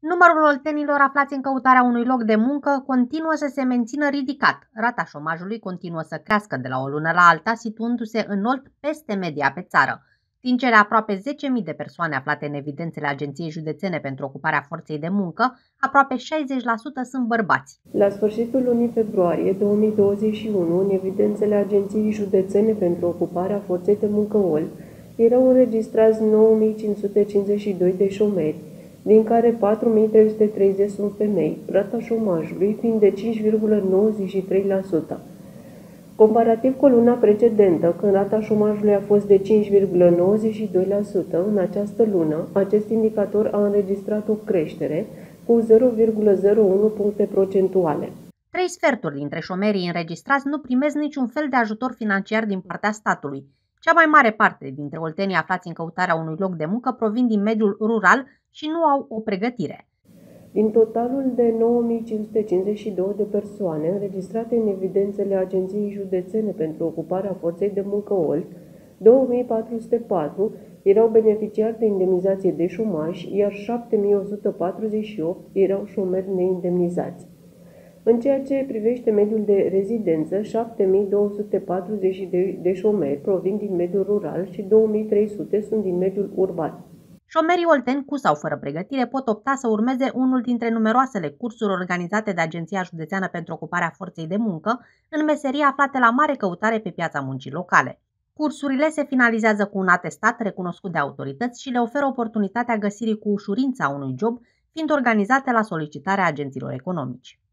Numărul oltenilor aflați în căutarea unui loc de muncă continuă să se mențină ridicat. Rata șomajului continuă să crească de la o lună la alta, situându-se înalt peste media pe țară. Din cele aproape 10.000 de persoane aflate în evidențele Agenției Județene pentru Ocuparea Forței de Muncă, aproape 60% sunt bărbați. La sfârșitul lunii februarie 2021, în evidențele Agenției Județene pentru Ocuparea Forței de Muncă OLT, erau înregistrați 9.552 de șomeri, din care 4.330 sunt femei, rata șomajului fiind de 5,93%. Comparativ cu luna precedentă, când rata șomajului a fost de 5,92%, în această lună, acest indicator a înregistrat o creștere cu 0,01 puncte procentuale. 3 sferturi dintre șomerii înregistrați nu primesc niciun fel de ajutor financiar din partea statului. Cea mai mare parte dintre oltenii aflați în căutarea unui loc de muncă provin din mediul rural și nu au o pregătire. Din totalul de 9.552 de persoane înregistrate în evidențele Agenției Județene pentru Ocuparea Forței de Muncă OLT, 2.404 erau beneficiari de indemnizație de șomaj, iar 7.148 erau șomeri neindemnizați. În ceea ce privește mediul de rezidență, 7.240 de șomeri provin din mediul rural și 2.300 sunt din mediul urban. Șomerii olteni cu sau fără pregătire pot opta să urmeze unul dintre numeroasele cursuri organizate de Agenția Județeană pentru Ocuparea Forței de Muncă în meserii aflate la mare căutare pe piața muncii locale. Cursurile se finalizează cu un atestat recunoscut de autorități și le oferă oportunitatea găsirii cu ușurință a unui job, fiind organizate la solicitarea agenților economici.